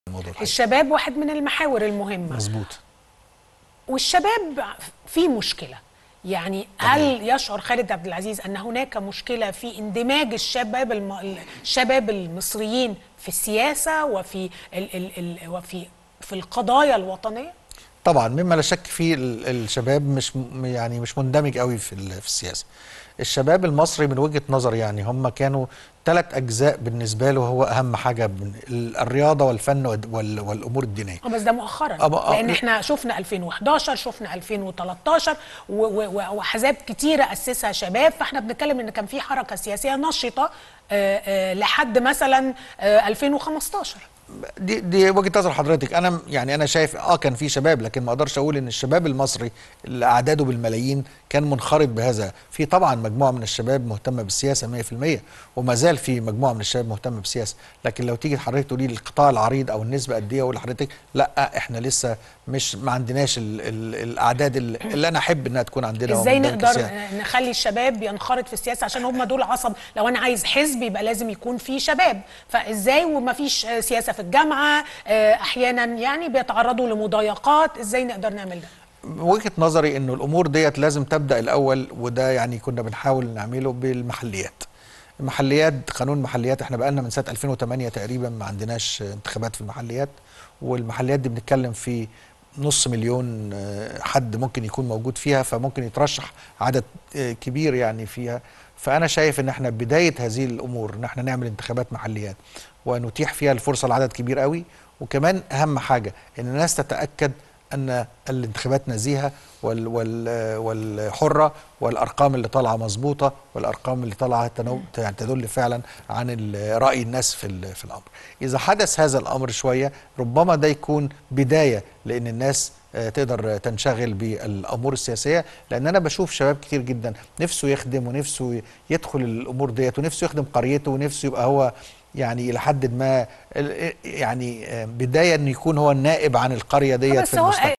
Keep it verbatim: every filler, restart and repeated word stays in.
الموضوع الحقيقي. الشباب واحد من المحاور المهمة. مظبوط. والشباب في مشكلة، يعني هل يشعر خالد عبد العزيز أن هناك مشكلة في اندماج الشباب الم... الشباب المصريين في السياسة وفي ال... ال... ال... وفي في القضايا الوطنية؟ طبعا مما لا شك فيه الشباب مش يعني مش مندمج قوي في في السياسه. الشباب المصري من وجهه نظري يعني هم كانوا ثلاث اجزاء بالنسبه له هو اهم حاجه، الرياضه والفن والامور الدينيه. اه بس ده مؤخرا، لان احنا شفنا ألفين وحداشر، شفنا ألفين وتلتاشر واحزاب كتيره اسسها شباب، فاحنا بنتكلم ان كان في حركه سياسيه نشطه لحد مثلا ألفين وخمستاشر. دي دي وجهه نظر حضرتك. انا يعني انا شايف اه كان في شباب، لكن ما اقدرش اقول ان الشباب المصري اللي اعداده بالملايين كان منخرط بهذا. في طبعا مجموعه من الشباب مهتمه بالسياسه مية في المية، وما زال في مجموعه من الشباب مهتمه بالسياسه، لكن لو تيجي حضرتك تقولي لي القطاع العريض او النسبه قد ايه، اقول لحضرتك لا، احنا لسه مش ما عندناش ال ال الاعداد اللي, اللي انا احب انها تكون عندنا. ازاي نقدر نخلي الشباب ينخرط في السياسه؟ عشان هم دول عصب. لو انا عايز حزب يبقى لازم يكون فيه شباب، فازاي وما فيش سياسه في الجامعه؟ احيانا يعني بيتعرضوا لمضايقات، ازاي نقدر نعمل ده؟ وجهة نظري انه الامور ديت لازم تبدا الاول، وده يعني كنا بنحاول نعمله بالمحليات. المحليات، قانون المحليات، احنا بقالنا من سنه ألفين وثمانية تقريبا ما عندناش انتخابات في المحليات، والمحليات دي بنتكلم في نص مليون حد ممكن يكون موجود فيها، فممكن يترشح عدد كبير يعني فيها. فانا شايف ان احنا بدايه هذه الامور ان احنا نعمل انتخابات محليات ونتيح فيها الفرصه لعدد كبير قوي. وكمان اهم حاجه ان الناس تتاكد ان الانتخابات نزيهه وال وال والحره، والارقام اللي طالعه مظبوطه، والارقام اللي طالعه يعني تدل فعلا عن راي الناس في في الامر. اذا حدث هذا الامر شويه ربما ده يكون بدايه لان الناس تقدر تنشغل بالامور السياسيه، لان انا بشوف شباب كتير جدا نفسه يخدم ونفسه يدخل الامور ديت ونفسه يخدم قريته ونفسه يبقى هو يعني الى حد ما يعني بدايه انه يكون هو النائب عن القريه ديت في المستقبل.